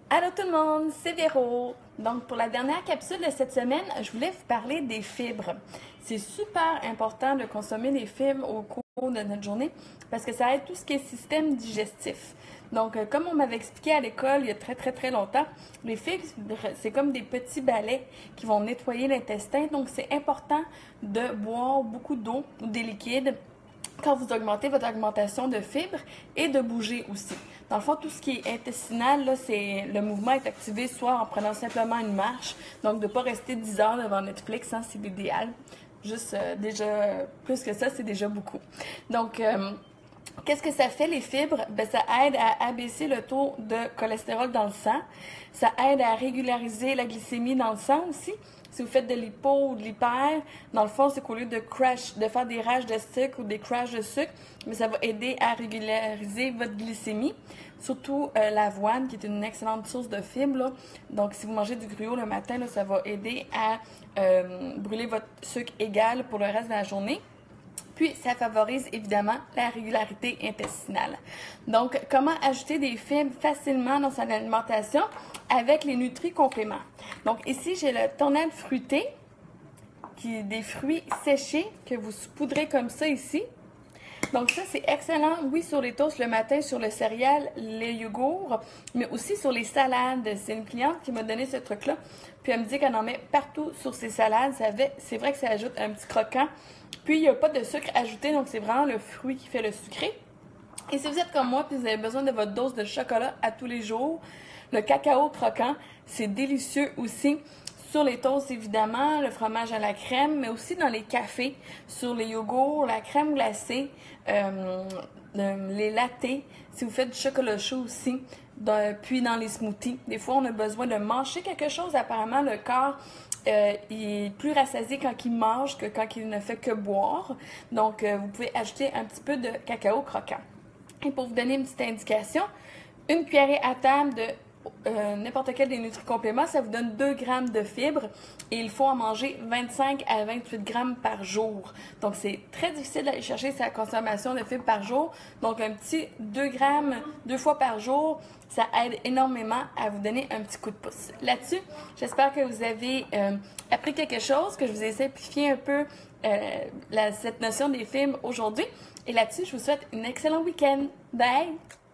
Allô tout le monde, c'est Véro. Donc pour la dernière capsule de cette semaine, je voulais vous parler des fibres. C'est super important de consommer des fibres au cours de notre journée parce que ça aide tout ce qui est système digestif. Donc comme on m'avait expliqué à l'école il y a très longtemps, les fibres c'est comme des petits balais qui vont nettoyer l'intestin. Donc c'est important de boire beaucoup d'eau ou des liquides quand vous augmentez votre augmentation de fibres et de bouger aussi. Dans le fond, tout ce qui est intestinal, là, le mouvement est activé soit en prenant simplement une marche, donc de ne pas rester 10 heures devant Netflix, hein, c'est l'idéal. Juste déjà, plus que ça, c'est déjà beaucoup. Donc, qu'est-ce que ça fait les fibres? Ben, ça aide à abaisser le taux de cholestérol dans le sang. Ça aide à régulariser la glycémie dans le sang aussi. Si vous faites de l'hypo ou de l'hyper, dans le fond, c'est qu'au lieu de faire des rages de sucre ou des crashs de sucre, mais ça va aider à régulariser votre glycémie. Surtout l'avoine, qui est une excellente source de fibres, là. Donc, si vous mangez du gruau le matin, là, ça va aider à brûler votre sucre égal pour le reste de la journée. Puis, ça favorise évidemment la régularité intestinale. Donc, comment ajouter des fibres facilement dans son alimentation avec les nutri-compléments? Donc, ici, j'ai le tornade fruité, qui est des fruits séchés que vous saupoudrez comme ça ici. Donc ça, c'est excellent, oui, sur les toasts le matin, sur le céréal, les yogourts, mais aussi sur les salades. C'est une cliente qui m'a donné ce truc-là, puis elle me dit qu'elle en met partout sur ses salades. C'est vrai que ça ajoute un petit croquant. Puis, il n'y a pas de sucre ajouté, donc c'est vraiment le fruit qui fait le sucré. Et si vous êtes comme moi, puis vous avez besoin de votre dose de chocolat à tous les jours, le cacao croquant, c'est délicieux aussi. Sur les toasts, évidemment, le fromage à la crème, mais aussi dans les cafés, sur les yogourts, la crème glacée, les lattés, si vous faites du chocolat chaud aussi, puis dans les smoothies. Des fois, on a besoin de manger quelque chose. Apparemment, le corps il est plus rassasié quand il mange que quand il ne fait que boire. Donc, vous pouvez ajouter un petit peu de cacao croquant. Et pour vous donner une petite indication, une cuillerée à table de n'importe quel des nutri-compléments, ça vous donne 2 grammes de fibres et il faut en manger 25 à 28 grammes par jour. Donc, c'est très difficile d'aller chercher sa consommation de fibres par jour. Donc, un petit 2 grammes 2 fois par jour, ça aide énormément à vous donner un petit coup de pouce. Là-dessus, j'espère que vous avez appris quelque chose, que je vous ai simplifié un peu cette notion des fibres aujourd'hui. Et là-dessus, je vous souhaite un excellent week-end. Bye!